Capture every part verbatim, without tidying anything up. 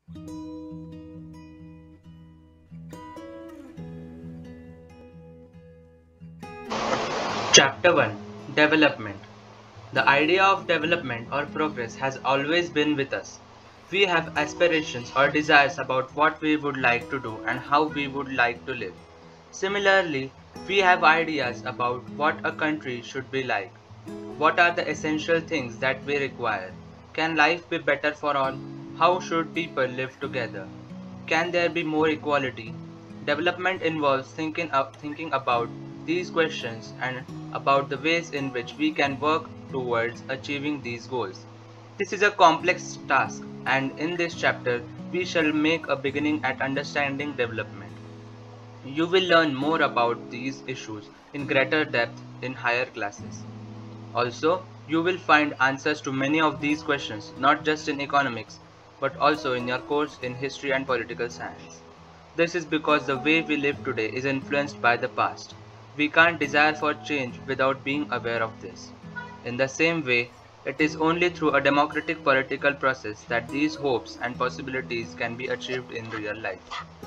Chapter one. Development. The idea of development or progress has always been with us. We have aspirations or desires about what we would like to do and how we would like to live. Similarly, we have ideas about what a country should be like. What are the essential things that we require? Can life be better for all? How should people live together? Can there be more equality? Development involves thinking, up, thinking about these questions and about the ways in which we can work towards achieving these goals. This is a complex task, and in this chapter, we shall make a beginning at understanding development. You will learn more about these issues in greater depth in higher classes. Also, you will find answers to many of these questions not just in economics but also in your course in history and political science. This is because the way we live today is influenced by the past. We can't desire for change without being aware of this. In the same way, it is only through a democratic political process that these hopes and possibilities can be achieved in real life.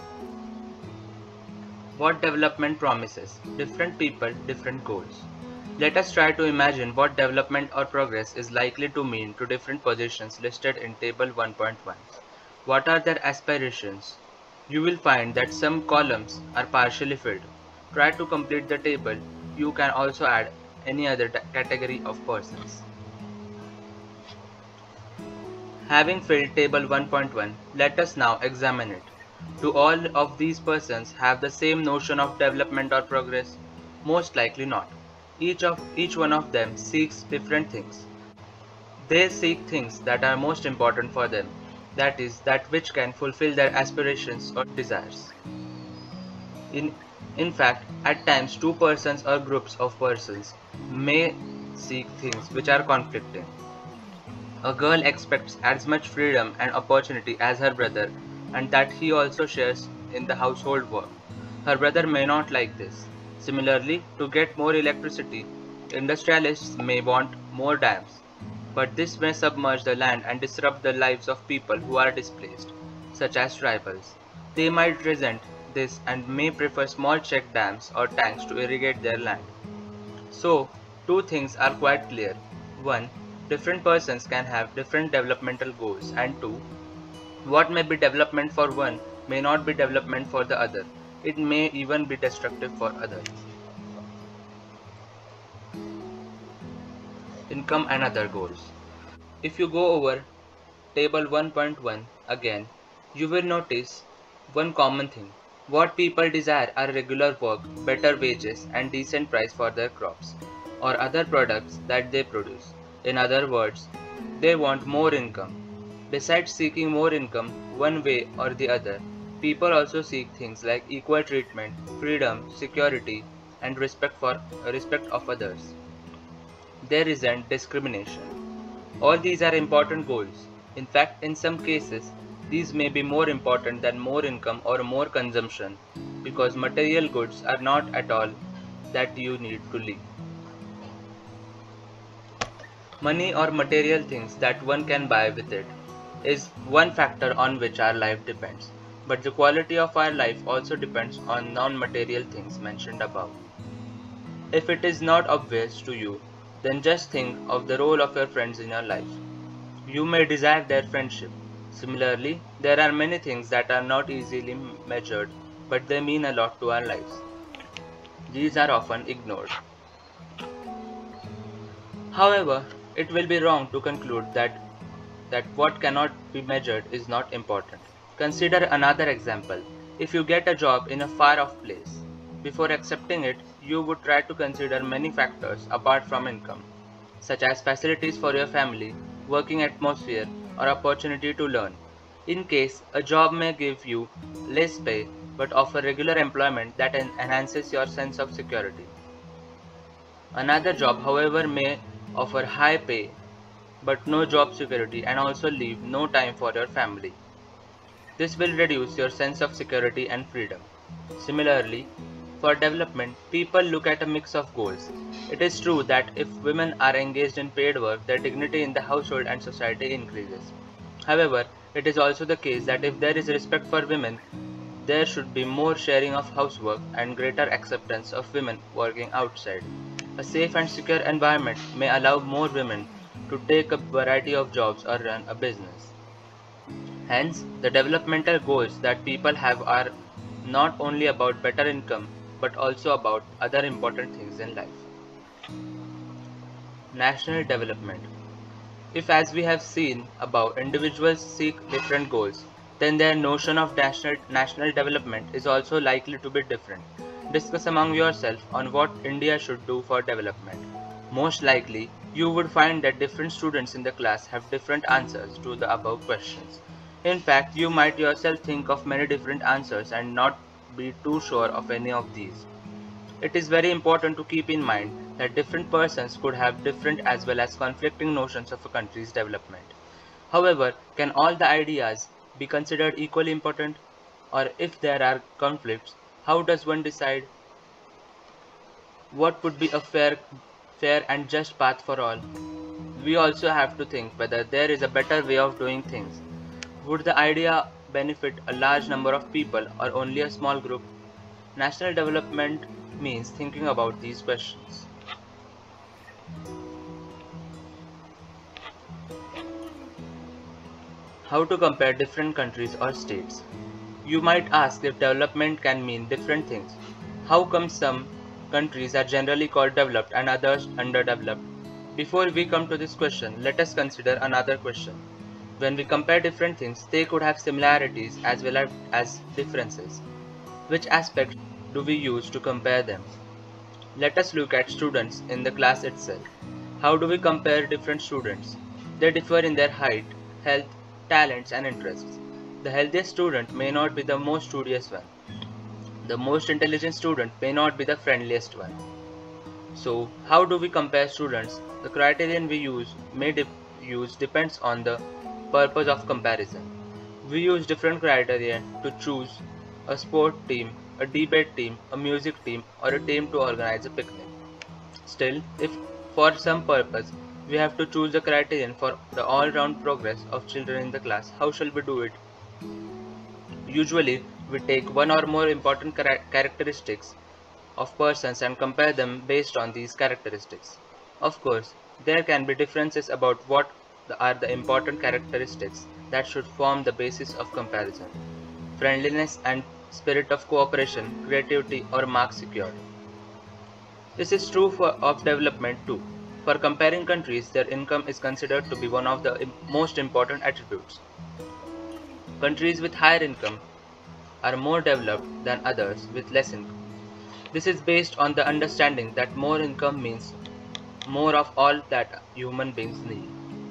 What development promises? Different people, different goals. Let us try to imagine what development or progress is likely to mean to different positions listed in Table one point one. What are their aspirations? You will find that some columns are partially filled. Try to complete the table. You can also add any other category of persons. Having filled Table one point one, let us now examine it. Do all of these persons have the same notion of development or progress? Most likely not. Each of each one of them seeks different things. They seek things that are most important for them, that is, that which can fulfill their aspirations or desires. In, in fact, at times two persons or groups of persons may seek things which are conflicting. A girl expects as much freedom and opportunity as her brother, and that he also shares in the household work. Her brother may not like this. Similarly, to get more electricity, industrialists may want more dams, but this may submerge the land and disrupt the lives of people who are displaced, such as tribals. They might resent this and may prefer small check dams or tanks to irrigate their land. So, two things are quite clear. One, different persons can have different developmental goals, and two, what may be development for one may not be development for the other. It may even be destructive for others. Income and other goals. If you go over Table one point one again, you will notice one common thing. What people desire are regular work, better wages, and decent price for their crops or other products that they produce. In other words, they want more income. Besides seeking more income one way or the other, people also seek things like equal treatment, freedom, security, and respect for respect of others. They resent discrimination. All these are important goals. In fact, in some cases, these may be more important than more income or more consumption because material goods are not at all that you need to live. Money or material things that one can buy with it is one factor on which our life depends, but the quality of our life also depends on non-material things mentioned above. If it is not obvious to you, then just think of the role of your friends in your life. You may desire their friendship. Similarly, there are many things that are not easily measured, but they mean a lot to our lives. These are often ignored. However, it will be wrong to conclude that, that what cannot be measured is not important. Consider another example. If you get a job in a far off place, before accepting it, you would try to consider many factors apart from income, such as facilities for your family, working atmosphere, or opportunity to learn. In case, a job may give you less pay but offer regular employment that en- enhances your sense of security. Another job, however, may offer high pay but no job security and also leave no time for your family. This will reduce your sense of security and freedom. Similarly, for development, people look at a mix of goals. It is true that if women are engaged in paid work, their dignity in the household and society increases. However, It is also the case that if there is respect for women, there should be more sharing of housework and greater acceptance of women working outside. A safe and secure environment may allow more women to take a variety of jobs or run a business. Hence, the developmental goals that people have are not only about better income but also about other important things in life. National development. If, as we have seen above, individuals seek different goals, then their notion of national, national development is also likely to be different. Discuss among yourself on what India should do for development. Most likely, you would find that different students in the class have different answers to the above questions. In fact, you might yourself think of many different answers and not be too sure of any of these. It is very important to keep in mind that different persons could have different as well as conflicting notions of a country's development. However, can all the ideas be considered equally important? Or if there are conflicts, how does one decide what would be a fair, fair and just path for all? We also have to think whether there is a better way of doing things. Would the idea benefit a large number of people or only a small group? National development means thinking about these questions. How to compare different countries or states? You might ask if development can mean different things. How come some countries are generally called developed and others underdeveloped? Before we come to this question, let us consider another question. When we compare different things, they could have similarities as well as differences. Which aspect do we use to compare them? Let us look at students in the class itself. How do we compare different students? They differ in their height, health, talents and interests. The healthiest student may not be the most studious one. The most intelligent student may not be the friendliest one. So, how do we compare students? The criterion we use may de use depends on the purpose of comparison. We use different criterion to choose a sport team, a debate team, a music team, or a team to organize a picnic. Still, if for some purpose we have to choose a criterion for the all-round progress of children in the class, how shall we do it? Usually, we take one or more important char characteristics of persons and compare them based on these characteristics. Of course, there can be differences about what are the important characteristics that should form the basis of comparison. Friendliness and spirit of cooperation, creativity or marks secured. This is true for, of development too. For comparing countries, their income is considered to be one of the most important attributes. Countries with higher income are more developed than others with less income. This is based on the understanding that more income means more of all that human beings need.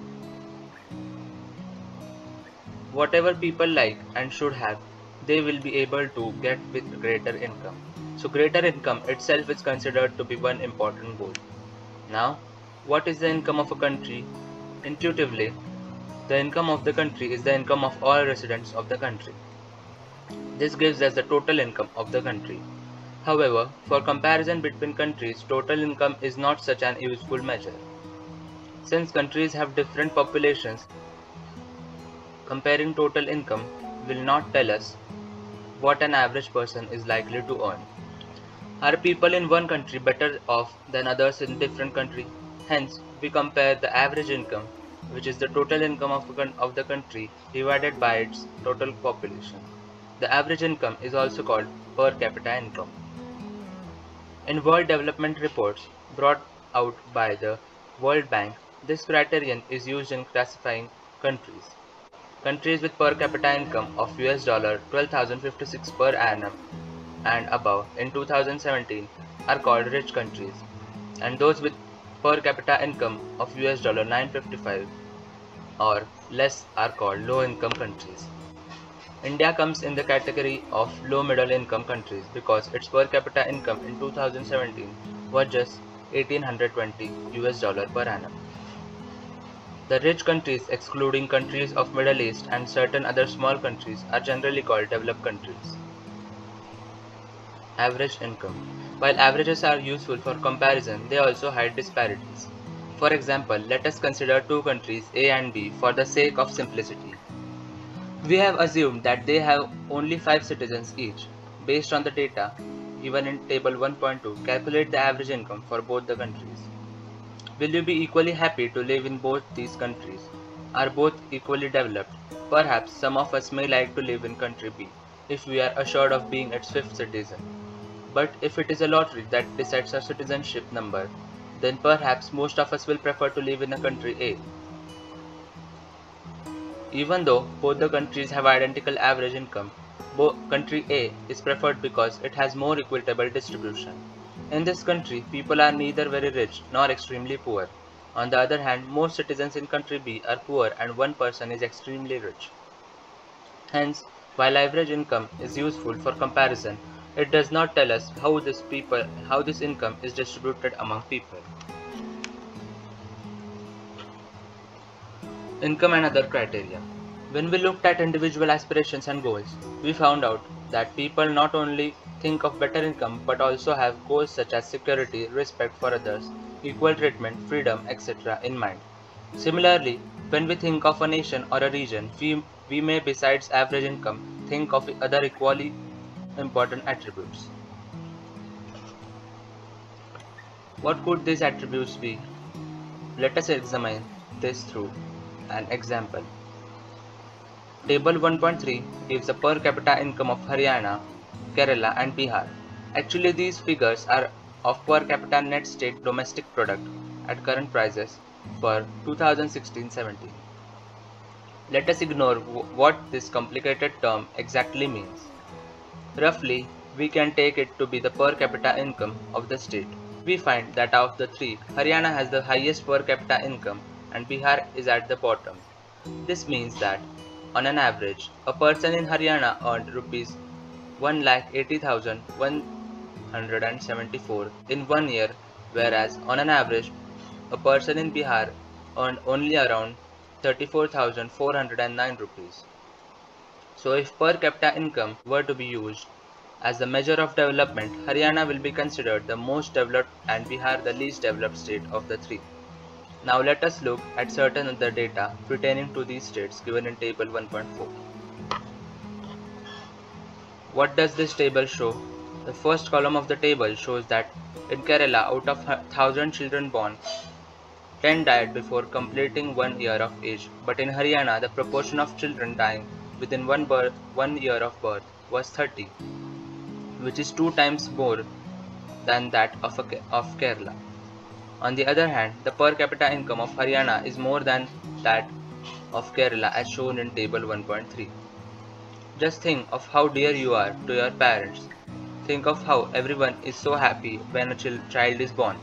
Whatever people like and should have, they will be able to get with greater income. So greater income itself is considered to be one important goal. Now, what is the income of a country? Intuitively, the income of the country is the income of all residents of the country. This gives us the total income of the country. However, for comparison between countries, total income is not such an useful measure. Since countries have different populations, comparing total income will not tell us what an average person is likely to earn. Are people in one country better off than others in different country? Hence, we compare the average income, which is the total income of, of the country divided by its total population. The average income is also called per capita income. In World Development Reports brought out by the World Bank, this criterion is used in classifying countries. Countries with per capita income of U S twelve thousand fifty-six per annum and above in two thousand seventeen are called rich countries, and those with per capita income of U S nine hundred fifty-five or less are called low income countries. India comes in the category of low middle income countries because its per capita income in two thousand seventeen was just one thousand eight hundred twenty U S dollar per annum. The rich countries, excluding countries of Middle East and certain other small countries, are generally called developed countries. Average income. While averages are useful for comparison, they also hide disparities. For example, let us consider two countries A and B for the sake of simplicity. We have assumed that they have only five citizens each. Based on the data given in table one point two, calculate the average income for both the countries. Will you be equally happy to live in both these countries? Are both equally developed? Perhaps some of us may like to live in country B if we are assured of being its fifth citizen. But if it is a lottery that decides our citizenship number, then perhaps most of us will prefer to live in a country A. Even though both the countries have identical average income, country A is preferred because it has more equitable distribution. In this country, people are neither very rich nor extremely poor. On the other hand, most citizens in country B are poor and one person is extremely rich. Hence, while average income is useful for comparison, it does not tell us how this people how this income is distributed among people. Income and other criteria. When we looked at individual aspirations and goals, we found out that people not only think of better income but also have goals such as security, respect for others, equal treatment, freedom, et cetera in mind. Similarly, when we think of a nation or a region, we, we may besides average income think of other equally important attributes. What could these attributes be? Let us examine this through an example. Table one point three gives the per capita income of Haryana, Kerala and Bihar. Actually, these figures are of per capita net state domestic product at current prices for two thousand sixteen seventeen. Let us ignore what this complicated term exactly means. Roughly, we can take it to be the per capita income of the state. We find that of the three, Haryana has the highest per capita income and Bihar is at the bottom. This means that, on an average, a person in Haryana earned rupees one lakh eighty thousand one hundred seventy-four in one year, whereas on an average, a person in Bihar earned only around thirty-four thousand four hundred nine rupees. So if per capita income were to be used as the measure of development, Haryana will be considered the most developed and Bihar the least developed state of the three. Now let us look at certain other data pertaining to these states given in table one point four. What does this table show? The first column of the table shows that in Kerala, out of one thousand children born, ten died before completing one year of age, but in Haryana the proportion of children dying within one, birth, one year of birth was thirty, which is two times more than that of, a, of Kerala. On the other hand, the per capita income of Haryana is more than that of Kerala as shown in table one point three. Just think of how dear you are to your parents. Think of how everyone is so happy when a child is born.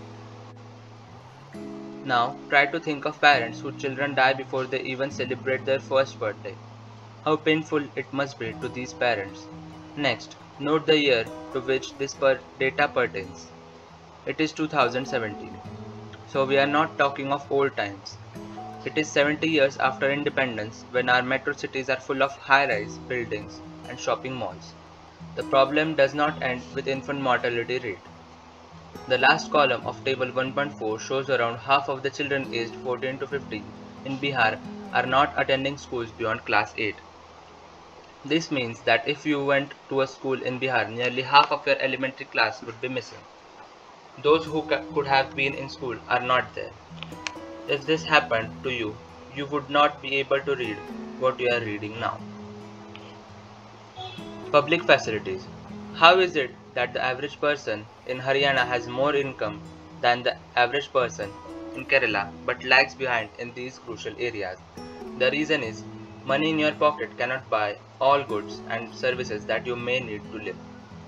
Now try to think of parents whose children die before they even celebrate their first birthday. How painful it must be to these parents. Next, note the year to which this per data pertains. It is two thousand seventeen. So we are not talking of old times. It is seventy years after independence when our metro cities are full of high-rise buildings and shopping malls. The problem does not end with infant mortality rate. The last column of table one point four shows around half of the children aged fourteen to fifteen in Bihar are not attending schools beyond class eight. This means that if you went to a school in Bihar, nearly half of your elementary class would be missing. Those who could have been in school are not there. If this happened to you, you would not be able to read what you are reading now. Public facilities. How is it that the average person in Haryana has more income than the average person in Kerala but lags behind in these crucial areas? The reason is, money in your pocket cannot buy all goods and services that you may need to live.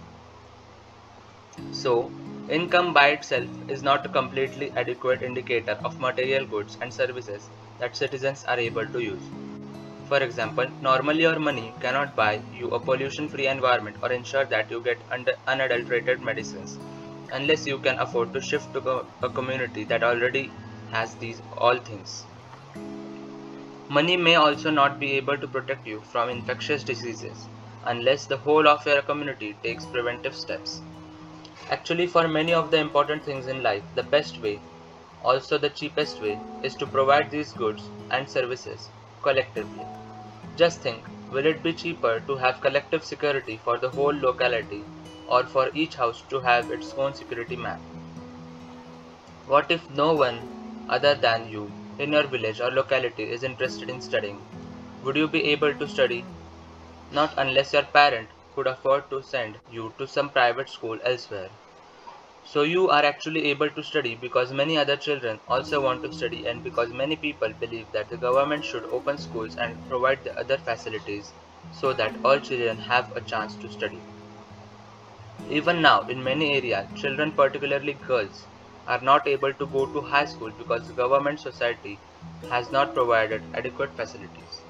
So, income by itself is not a completely adequate indicator of material goods and services that citizens are able to use. For example, normally your money cannot buy you a pollution-free environment or ensure that you get unadulterated medicines, unless you can afford to shift to a community that already has these all things. Money may also not be able to protect you from infectious diseases, unless the whole of your community takes preventive steps. Actually, for many of the important things in life, the best way, also the cheapest way, is to provide these goods and services collectively. Just think, Will it be cheaper to have collective security for the whole locality, or for each house to have its own security map? What if no one other than you in your village or locality is interested in studying? Would you be able to study? Not unless your parent could afford to send you to some private school elsewhere. So you are actually able to study because many other children also want to study, and because many people believe that the government should open schools and provide the other facilities so that all children have a chance to study. Even now, in many areas, children, particularly girls, are not able to go to high school because the government society has not provided adequate facilities.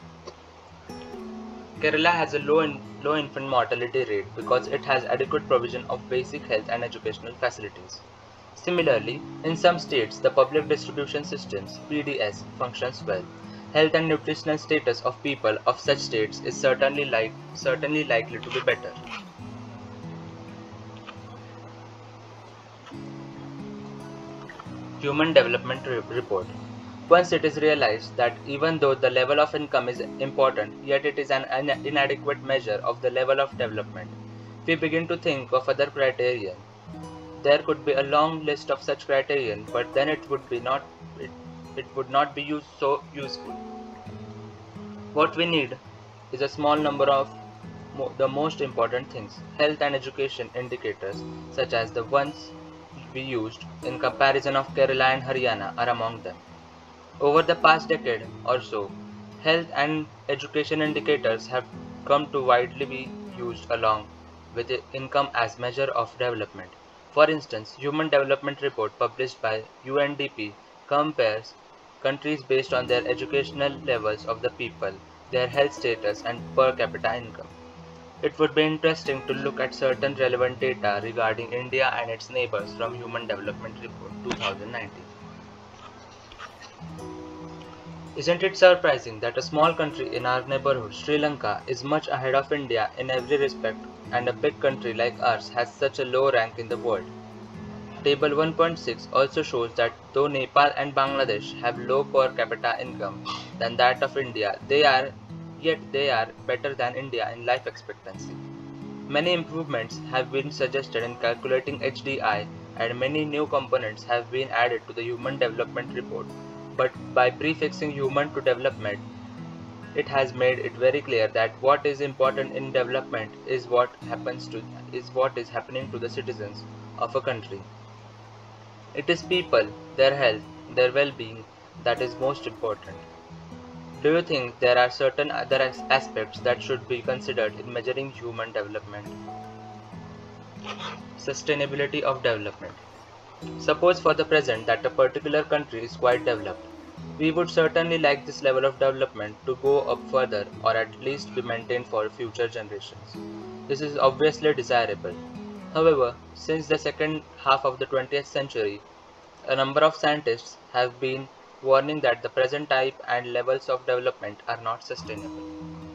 Kerala has a low, in, low infant mortality rate because it has adequate provision of basic health and educational facilities. Similarly, in some states, the public distribution systems (P D S) functions well. Health and nutritional status of people of such states is certainly, like, certainly likely to be better. Human Development Report. Once it is realized that even though the level of income is important, yet it is an inadequate measure of the level of development, we begin to think of other criteria. There could be a long list of such criterion, but then it would be not it, it would not be used so useful. What we need is a small number of mo the most important things. Health and education indicators, such as the ones we used in comparison of Kerala and Haryana, are among them. Over the past decade or so, health and education indicators have come to widely be used along with income as measure of development. For instance, Human Development Report published by U N D P compares countries based on their educational levels of the people, their health status, and per capita income. It would be interesting to look at certain relevant data regarding India and its neighbors from Human Development Report two thousand nineteen. Isn't it surprising that a small country in our neighborhood, Sri Lanka, is much ahead of India in every respect, and a big country like ours has such a low rank in the world? Table one point six also shows that though Nepal and Bangladesh have low per capita income than that of India, they are yet they are better than India in life expectancy. Many improvements have been suggested in calculating H D I, and many new components have been added to the Human Development Report. But by prefixing human to development, it has made it very clear that what is important in development is what happens to is what is happening to the citizens of a country. It is people, their health, their well-being that is most important. Do you think there are certain other as aspects that should be considered in measuring human development? Sustainability of development. Suppose for the present that a particular country is quite developed. We would certainly like this level of development to go up further, or at least be maintained for future generations. This is obviously desirable. However, since the second half of the twentieth century, a number of scientists have been warning that the present type and levels of development are not sustainable.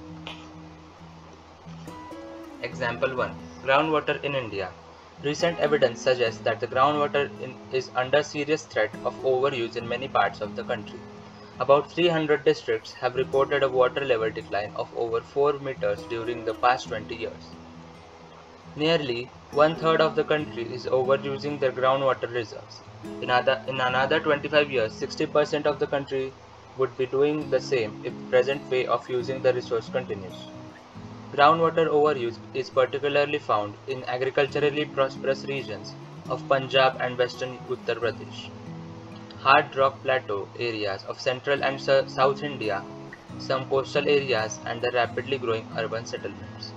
Example one. Groundwater in India. Recent evidence suggests that the groundwater in, is under serious threat of overuse in many parts of the country. About three hundred districts have reported a water level decline of over four meters during the past twenty years. Nearly one-third of the country is overusing their groundwater reserves. In, other, in another twenty-five years, sixty percent of the country would be doing the same if the present way of using the resource continues. Groundwater overuse is particularly found in agriculturally prosperous regions of Punjab and western Uttar Pradesh, hard rock plateau areas of central and south India, some coastal areas, and the rapidly growing urban settlements.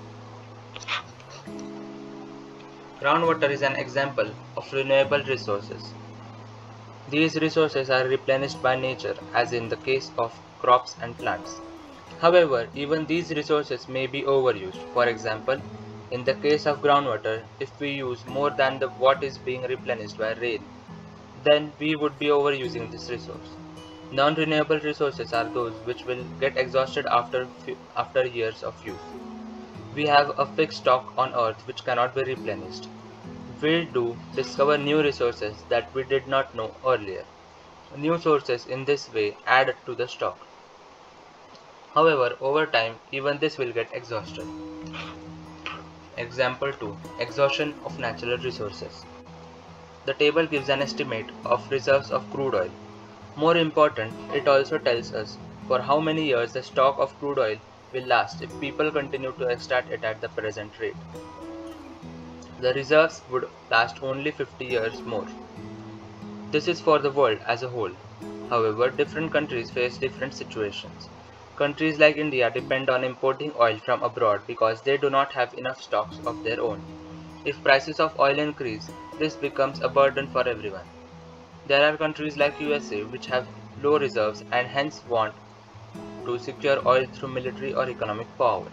Groundwater is an example of renewable resources. These resources are replenished by nature, as in the case of crops and plants. However, even these resources may be overused. For example, in the case of groundwater, if we use more than the what is being replenished by rain, then we would be overusing this resource. Non-renewable resources are those which will get exhausted after, after years of use. We have a fixed stock on earth which cannot be replenished. We do discover new resources that we did not know earlier. New sources in this way add to the stock. However, over time, even this will get exhausted. Example two. Exhaustion of natural resources. The table gives an estimate of reserves of crude oil. More important, it also tells us for how many years the stock of crude oil will last if people continue to extract it at the present rate. The reserves would last only fifty years more. This is for the world as a whole. However, different countries face different situations. Countries like India depend on importing oil from abroad because they do not have enough stocks of their own. If prices of oil increase, this becomes a burden for everyone. There are countries like U S A which have low reserves and hence want to secure oil through military or economic power.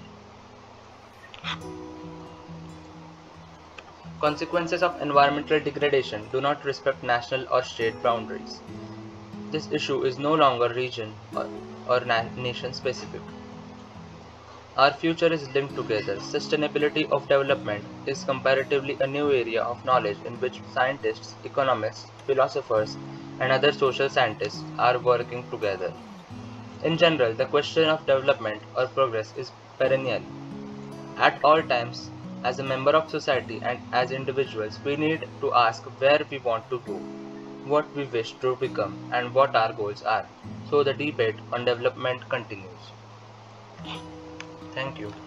Consequences of environmental degradation do not respect national or state boundaries. This issue is no longer region or, or na nation specific. Our future is linked together. Sustainability of development is comparatively a new area of knowledge in which scientists, economists, philosophers, and other social scientists are working together. In general, the question of development or progress is perennial. At all times, as a member of society and as individuals, we need to ask where we want to go, what we wish to become, and what our goals are. So the debate on development continues. Thank you.